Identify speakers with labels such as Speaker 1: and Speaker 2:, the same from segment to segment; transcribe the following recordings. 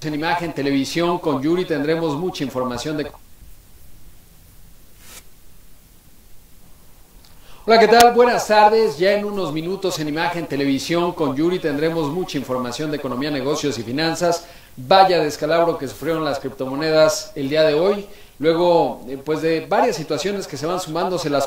Speaker 1: En Imagen Televisión con Yuri tendremos mucha información de... Hola, ¿qué tal? Buenas tardes. Ya en unos minutos en Imagen Televisión con Yuri tendremos mucha información de economía, negocios y finanzas. Vaya descalabro que sufrieron las criptomonedas el día de hoy. Luego, pues de varias situaciones que se van sumándose las...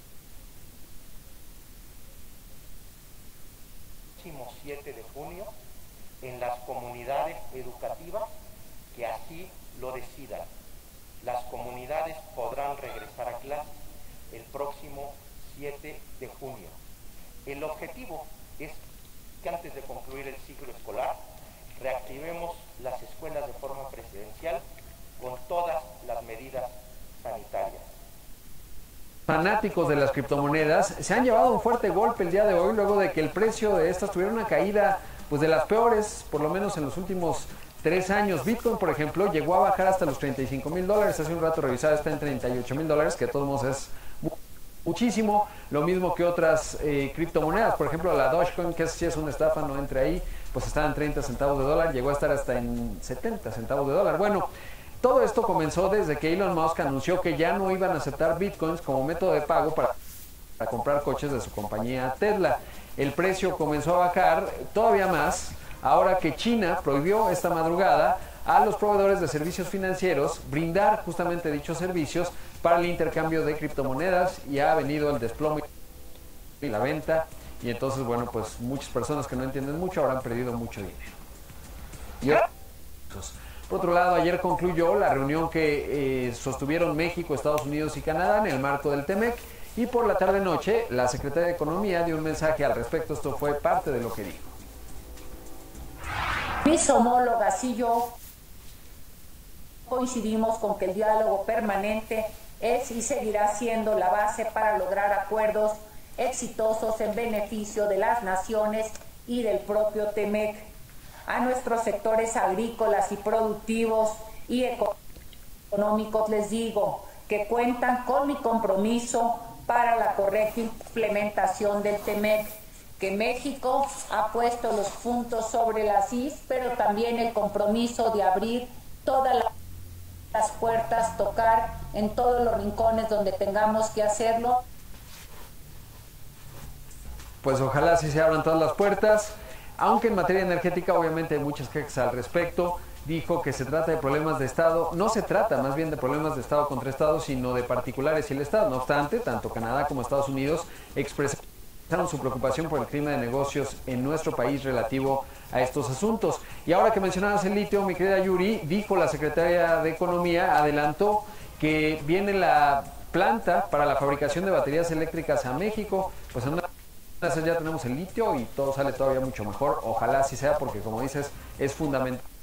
Speaker 2: 7 de junio en las comunidades educativas que así lo decidan. Las comunidades podrán regresar a clases el próximo 7 de junio. El objetivo es que antes de concluir el ciclo escolar reactivemos las escuelas de forma presencial con todas las medidas sanitarias.
Speaker 1: Fanáticos de las criptomonedas se han llevado un fuerte golpe el día de hoy luego de que el precio de estas tuviera una caída pues de las peores, por lo menos en los últimos 3 años. Bitcoin, por ejemplo, llegó a bajar hasta los $35,000. Hace un rato revisaba, está en $38,000, que de todos modos es muchísimo. Lo mismo que otras criptomonedas, por ejemplo la Dogecoin, que sí es una estafa, no entre ahí, pues estaba en 30 centavos de dólar, llegó a estar hasta en 70 centavos de dólar. Bueno, todo esto comenzó desde que Elon Musk anunció que ya no iban a aceptar bitcoins como método de pago para comprar coches de su compañía Tesla. El precio comenzó a bajar todavía más ahora que China prohibió esta madrugada a los proveedores de servicios financieros brindar justamente dichos servicios para el intercambio de criptomonedas, y ha venido el desplome y la venta, y entonces bueno, pues muchas personas que no entienden mucho habrán perdido mucho dinero. Por otro lado, ayer concluyó la reunión que sostuvieron México, Estados Unidos y Canadá en el marco del TEMEC, y por la tarde-noche la Secretaria de Economía dio un mensaje al respecto. Esto fue parte de lo que dijo.
Speaker 3: Mis homólogas y yo coincidimos con que el diálogo permanente es y seguirá siendo la base para lograr acuerdos exitosos en beneficio de las naciones y del propio TEMEC. A nuestros sectores agrícolas y productivos y económicos les digo que cuentan con mi compromiso para la correcta implementación del TEMEC, que México ha puesto los puntos sobre las is, pero también el compromiso de abrir todas las puertas, tocar en todos los rincones donde tengamos que hacerlo.
Speaker 1: Pues ojalá sí se abran todas las puertas. Aunque en materia energética obviamente hay muchas quejas al respecto. Dijo que se trata de problemas de Estado, no se trata más bien de problemas de Estado contra Estado, sino de particulares y el Estado. No obstante, tanto Canadá como Estados Unidos expresaron su preocupación por el clima de negocios en nuestro país relativo a estos asuntos. Y ahora que mencionabas el litio, mi querida Yuri, dijo la Secretaria de Economía, adelantó que viene la planta para la fabricación de baterías eléctricas a México. Pues en ya tenemos el litio y todo sale todavía mucho mejor. Ojalá así sea, porque como dices, es fundamental